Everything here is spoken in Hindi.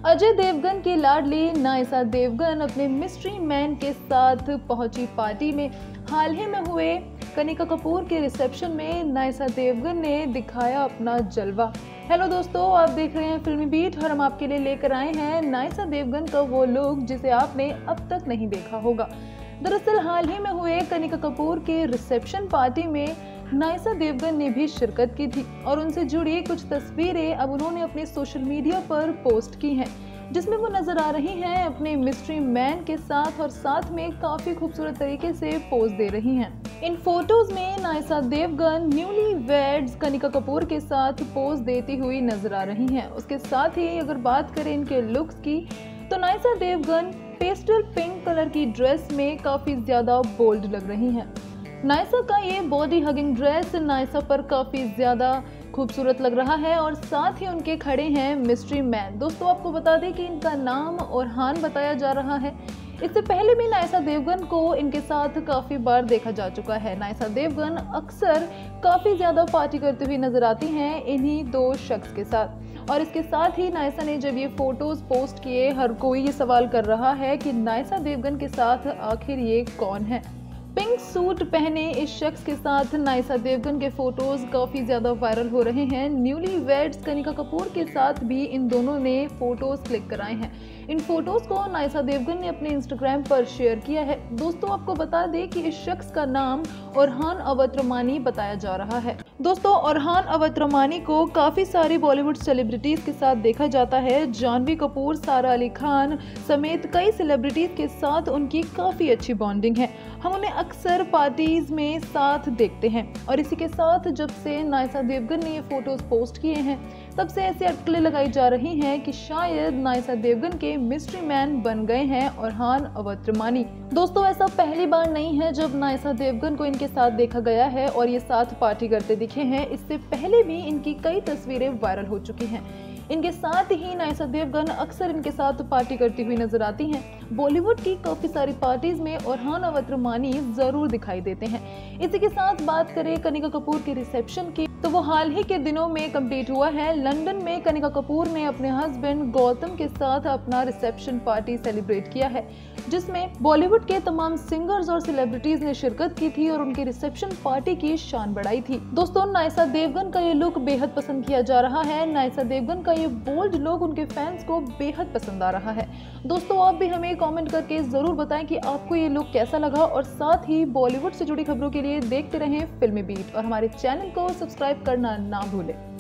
अजय देवगन की लाडली नायसा देवगन अपने मिस्ट्री मैन के साथ पहुंची पार्टी में। हाल ही में हुए कनिका कपूर के रिसेप्शन में नायसा देवगन ने दिखाया अपना जलवा। हेलो दोस्तों, आप देख रहे हैं फिल्मी बीट और हम आपके लिए लेकर आए हैं नायसा देवगन का वो लुक जिसे आपने अब तक नहीं देखा होगा। दरअसल हाल ही में हुए कनिका कपूर के रिसेप्शन पार्टी में नायसा देवगन ने भी शिरकत की थी और उनसे जुड़ी कुछ तस्वीरें अब उन्होंने अपने सोशल मीडिया पर पोस्ट की हैं, जिसमें वो नजर आ रही हैं अपने मिस्ट्री मैन के साथ और साथ में काफी खूबसूरत तरीके से पोज दे रही हैं। इन फोटोज में नायसा देवगन न्यूली वेड्स कनिका कपूर के साथ पोज देती हुई नजर आ रही हैं। उसके साथ ही अगर बात करें इनके लुक्स की तो Nysa Devgan pastel pink colour की ड्रेस में काफी ज्यादा बोल्ड लग रही हैं। नायसा का ये बॉडी हगिंग ड्रेस नायसा पर काफी ज्यादा खूबसूरत लग रहा है और साथ ही उनके खड़े हैं मिस्ट्री मैन। दोस्तों, आपको बता दें कि इनका नाम ओरहान बताया जा रहा है। इससे पहले भी नायसा देवगन को इनके साथ काफी बार देखा जा चुका है। नायसा देवगन अक्सर काफी ज्यादा पार्टी करती हुई नजर आती हैं इन्हीं दो शख्स के साथ। और इसके साथ ही नायसा ने जब ये फोटोज पोस्ट किए, हर कोई ये सवाल कर रहा है कि नायसा देवगन के साथ आखिर ये कौन है। पिंक सूट पहने इस शख्स के साथ नायसा देवगन के फोटोज काफी ज्यादा वायरल हो रहे हैं। न्यूली वेड्स कनिका कपूर के साथ भी इन दोनों ने फोटोज क्लिक कराए हैं। इन फोटोज को नायसा देवगन ने अपने इंस्टाग्राम पर शेयर किया है। दोस्तों, आपको बता दें कि इस शख्स का नाम ओरहान अवत्रमानी बताया जा रहा है। दोस्तों, ओरहान अवत्रमानी को काफी सारी बॉलीवुड सेलिब्रिटीज के साथ देखा जाता है। जानवी कपूर, सारा अली खान समेत कई सेलिब्रिटीज के साथ उनकी काफी अच्छी बॉन्डिंग है। हम उन्हें अक्सर पार्टीज में साथ देखते हैं और इसी के साथ जब से नायसा देवगन ने ये फोटोज पोस्ट किए हैं तब से ऐसी अटकलें लगाई जा रही हैं कि शायद नायसा देवगन के मिस्ट्री मैन बन गए हैं ओरहान अवत्रमानी। दोस्तों, ऐसा पहली बार नहीं है जब नायसा देवगन को इनके साथ देखा गया है और ये साथ पार्टी करते दिखे हैं। इससे पहले भी इनकी कई तस्वीरें वायरल हो चुकी हैं। इनके साथ ही नायसा देवगन अक्सर इनके साथ पार्टी करती हुई नजर आती हैं। बॉलीवुड की काफी सारी पार्टीज में ओरहान अवत्रमानी जरूर दिखाई देते हैं। इसी के साथ बात करें कनिका कपूर के रिसेप्शन की तो वो हाल ही के दिनों में कंप्लीट हुआ है। लंदन में कनिका कपूर ने अपने हस्बैंड गौतम के साथ अपना रिसेप्शन पार्टी सेलिब्रेट किया है, जिसमें बॉलीवुड के तमाम सिंगर्स और सेलिब्रिटीज ने शिरकत की थी और उनकी रिसेप्शन पार्टी की शान बढ़ाई थी। दोस्तों, नायसा देवगन का ये लुक बेहद पसंद किया जा रहा है। नायसा देवगन का ये बोल्ड लुक उनके फैंस को बेहद पसंद आ रहा है। दोस्तों, आप भी हमें कमेंट करके जरूर बताएं कि आपको ये लुक कैसा लगा और साथ ही बॉलीवुड से जुड़ी खबरों के लिए देखते रहें फिल्मी बीट और हमारे चैनल को सब्सक्राइब करना ना भूलें।